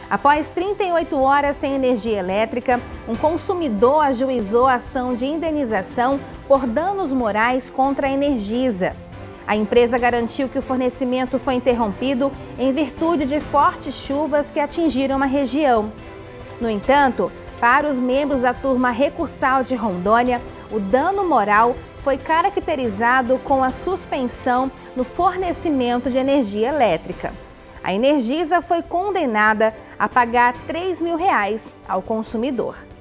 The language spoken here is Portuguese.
Após 38 horas sem energia elétrica, um consumidor ajuizou a ação de indenização por danos morais contra a Energisa. A empresa garantiu que o fornecimento foi interrompido em virtude de fortes chuvas que atingiram a região. No entanto, para os membros da turma recursal de Rondônia, o dano moral foi caracterizado com a suspensão no fornecimento de energia elétrica. A Energisa foi condenada a pagar R$ 3.000 ao consumidor.